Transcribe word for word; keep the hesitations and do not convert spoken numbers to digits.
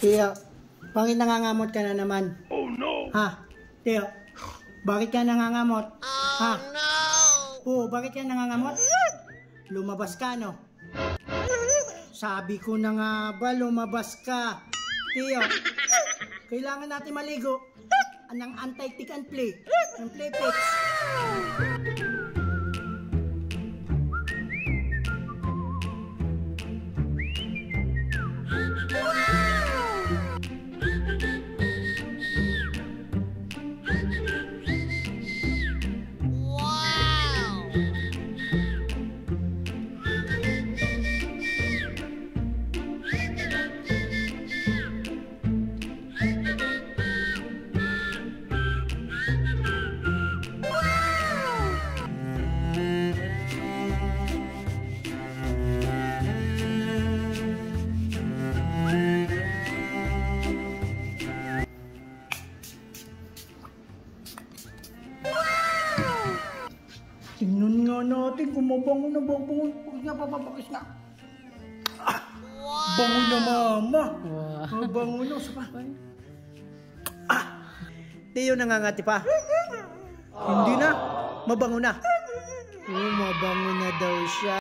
Tiyo, bakit nangangamot ka na naman? Oh no! Ha? Tiyo, bakit ka nangangamot? Oh Ha? no! Oo, bakit ka nangangamot? Lumabas ka, no? Sabi ko na nga ba, lumabas ka. Tiyo, kailangan natin maligo ng anti-tick and play. Ng Playfix. Tingnan nga natin kung mabango na bango. Bakit nga papapakis nga? Ah, bango na mama. Wow. Mabango na. Sapa? Ah, Tiyo nangangati pa. Hindi na. Mabango na. Oh, mabango na daw siya.